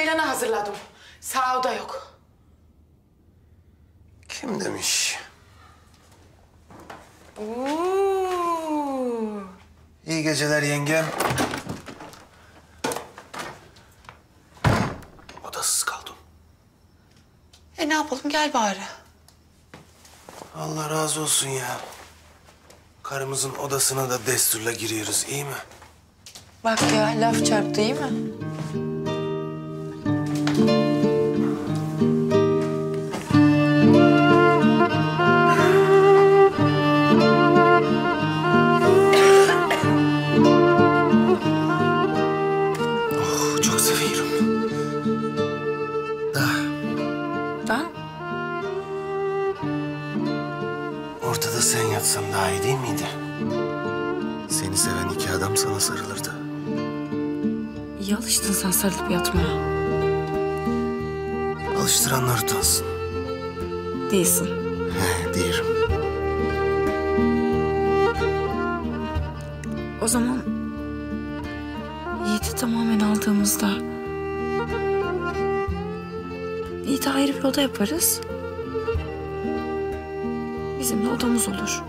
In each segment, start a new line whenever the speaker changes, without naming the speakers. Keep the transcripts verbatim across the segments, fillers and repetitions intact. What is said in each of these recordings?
Ceylan'ı hazırladım. Sağ oda yok.
Kim demiş?
Oo.
İyi geceler yengem. Odasız kaldım.
E ne yapalım, gel bari.
Allah razı olsun ya. Karımızın odasına da desturla giriyoruz, iyi mi?
Bak ya, laf çarptı, iyi mi?
Oh, çok seviyorum. Da
Da?
ortada sen yatsan daha iyi değil miydi? Seni seven iki adam sana sarılırdı.
İyi alıştın sen sarılıp yatmaya.
Alıştıranlar utansın.
Değilsin.
He, değilim.
O zaman Yiğit'i tamamen aldığımızda Yiğit'e ayrı bir oda yaparız. Bizim de odamız olur.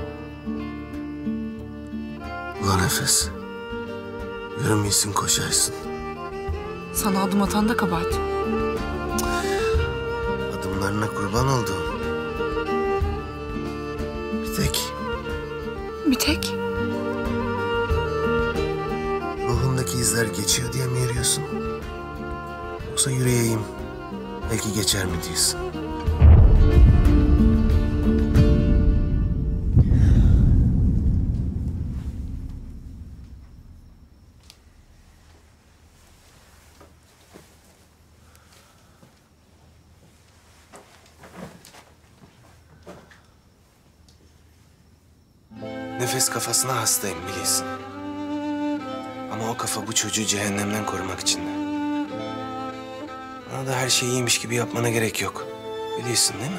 Ulan Efes. Yürümüyorsun, koşarsın.
Sana adım atan da kabahat.
Adımlarına kurban olduğum. Bir tek
Bir tek
ruhundaki izler geçiyor diye mi yürüyorsun? Yoksa yürüyeyim, belki geçer mi diyorsun? Nefes kafasına hastayım biliyorsun. Ama o kafa bu çocuğu cehennemden korumak için de. Bana da her şeyi iyiymiş gibi yapmana gerek yok. Biliyorsun değil mi?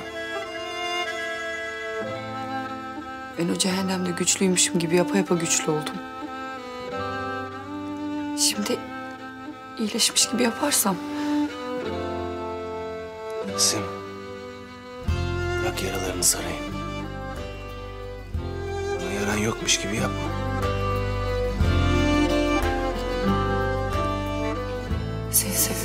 ben o cehennemde güçlüymüşüm gibi yapa yapa güçlü oldum. Şimdi iyileşmiş gibi yaparsam
Sim. Bırak yaralarını sarayım. Bana yaran yokmuş gibi yapma.
seni seviyorum.